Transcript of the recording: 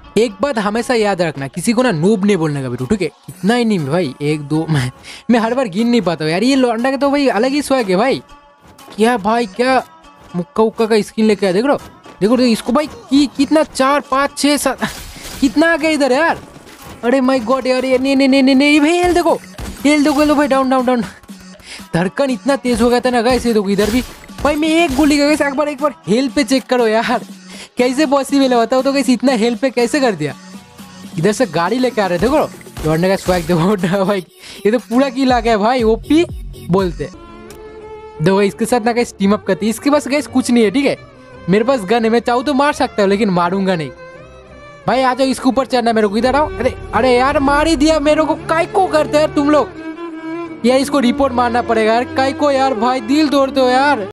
एक बात हमेशा याद रखना, किसी को ना नूब नहीं बोलने का बेटू, ठीक है? इतना ही नहीं भाई, एक दो मैं हर बार गिन नहीं पाता हूँ यार। ये लौंडा के तो भाई अलग ही स्वैग है भाई। क्या भाई, क्या मुक्का उक्का का स्किन लेके आया, देख लो देखो देखो इसको भाई। कितना 4 5 6 7 कितना आ गया इधर यार। अरे माय गॉड यार, ये नहीं नहीं नहीं नहीं भाई, हेल देखो हेल देखो भाई, डाउन डाउन डाउन। धड़कन इतना तेज हो गया था ना गाइस, ये देखो इधर भी भाई मैं एक गोली का गाइस। एक बार हेल पे चेक करो यार, कैसे पॉसिबल है बताओ तो गाइस, इतना हेल पे कैसे कर दिया। इधर से गाड़ी लेके आ रहे, देखो लौटने का स्वैग देखो भाई। ये तो पूरा किल आ गया भाई, ओपी बोलते। देखो इसके साथ ना गाइस टीम अप करती है, इसके पास गाइस कुछ नहीं है, ठीक है? मेरे पास गन है, मैं चाहूँ तो मार सकता हूँ लेकिन मारूंगा नहीं भाई। आ जाओ, इसके ऊपर चढ़ना मेरे को, इधर आओ। अरे अरे यार मार ही दिया मेरे को, काय को करते हैं तुम लोग यार। इसको रिपोर्ट मारना पड़ेगा यार, काय को यार भाई, दिल तोड़ते हो यार।